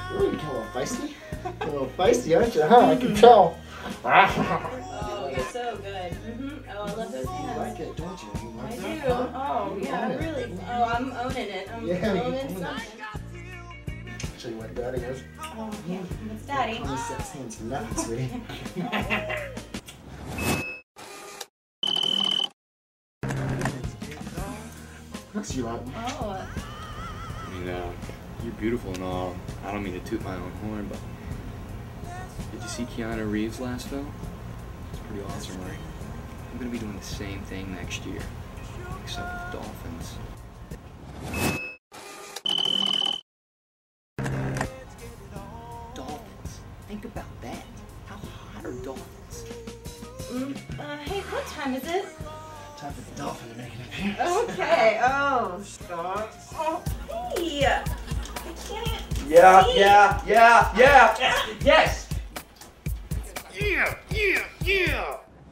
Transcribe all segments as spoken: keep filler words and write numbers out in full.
Ooh, you're getting a little feisty. You're a little feisty, aren't you? Huh? I can tell. Oh, you're so good. Mm-hmm. Oh, I love those hands. You like it, don't you? You like I that? do. Huh? Oh, You yeah, own it. really. Oh, I'm owning it. I'm Yeah, you owning own it. something. Show you what Daddy is. Oh, yeah. It's Daddy. Let me set saying some nothing, sweetie. Looks you like. Oh. I mean, uh, you're beautiful and all. I don't mean to toot my own horn, but did you see Keanu Reeves' last film? It's pretty awesome, right? I'm gonna be doing the same thing next year, except with dolphins. Dolphins. Think about that. How hot are dolphins? Mm, uh, hey, what time is it? Time for the dolphin to make an appearance. Okay. Oh, stop. Oh, hey. I can't. Yeah, see. yeah, yeah, yeah, yes! Yeah, yeah, yeah!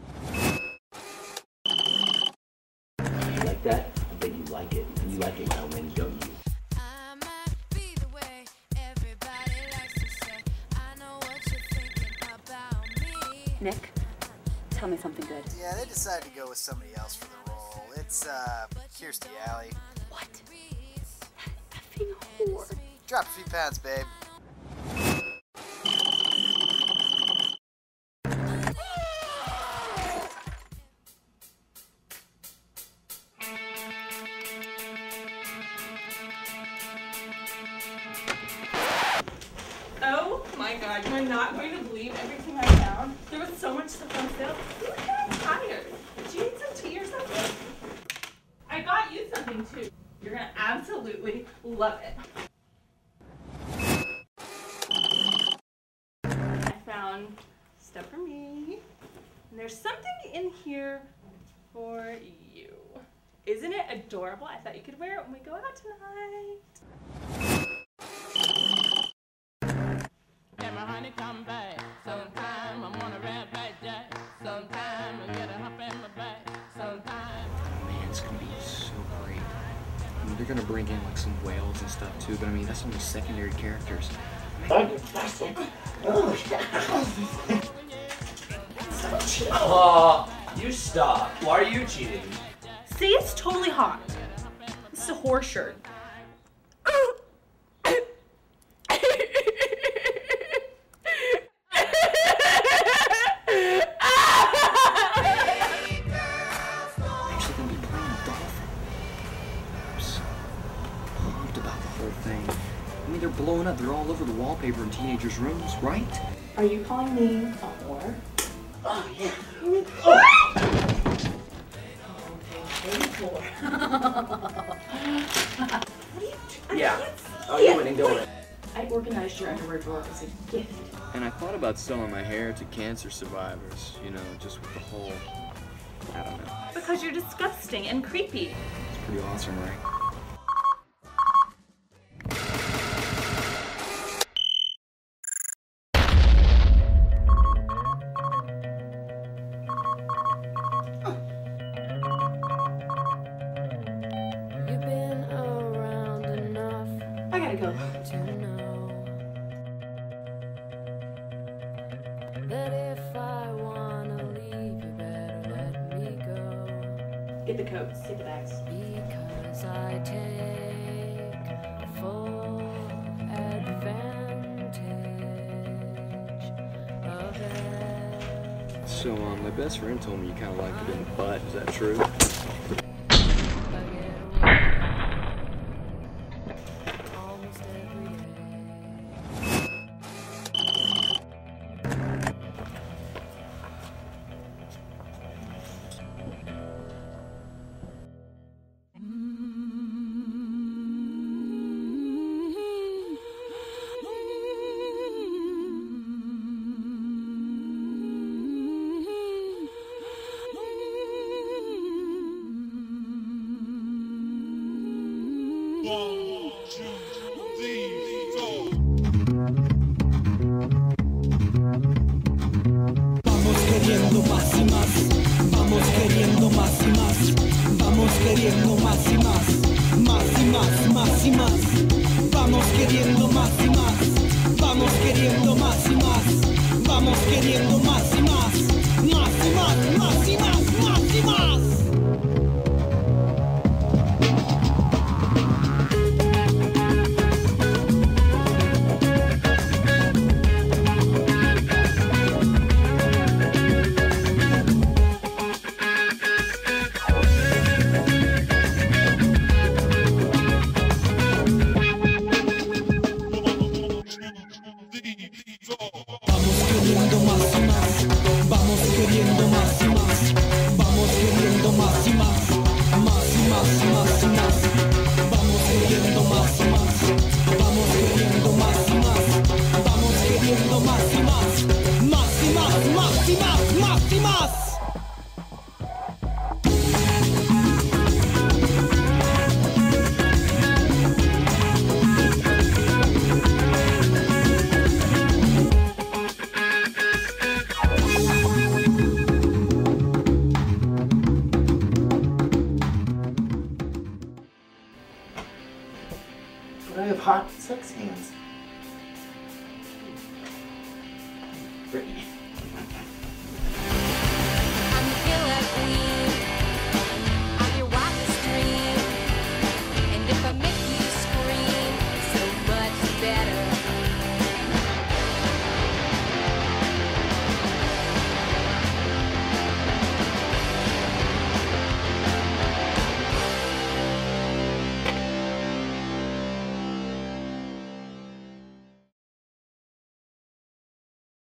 You like that? I bet you like it. And you like it now, man, don't you? Nick, tell me something good. Yeah, they decided to go with somebody else for the role. It's, uh, Kirstie Alley. What? That effing whore. Dropped a few pounds, babe. Oh my God, you're not going to believe everything I found. There was so much stuff on sale. Look, I'm tired. Do you need some tea or something? I got you something too. You're gonna absolutely love it. I found stuff for me. And there's something in here for you. Isn't it adorable? I thought you could wear it when we go out tonight. Honey, come back. Sometime I'm on a red back jack. Sometime I get a hump in my back. Sometime. Man, it's gonna be so great. I mean, they're gonna bring in like some whales and stuff too, but I mean, that's only secondary characters. Oh, you stop. Why are you cheating? See, it's totally hot. This is a horse shirt. I mean, they're blowing up. They're all over the wallpaper in teenagers' rooms, right? Are you calling me a whore? Oh, yeah. Oh. Okay, what are you doing? Yeah. Oh, you winning, don't it? I organized your underwear drawer as a gift. And I thought about selling my hair to cancer survivors, you know, just with the whole, I don't know. Because you're disgusting and creepy. It's pretty awesome, right? I gotta go. To know that if I wanna leave, you better let me go. Get the coats, get the bags. Because I take full advantage of it. So, um, my best friend told me you kind of liked it in the butt. Is that true? Vamos queriendo más y más, vamos queriendo más y más, vamos queriendo más y más, más y más, más y más, vamos queriendo más y más, Vamos queriendo más y más. Vamos queriendo más y más. Más y más, más y más, más y más. Vamos queriendo más y más. Vamos queriendo más y más. Más y más, más y más. Vamos queriendo más y más. Vamos queriendo más y más. Vamos queriendo más y más. Más y más, más y más, más y más. But I have hot sex hands.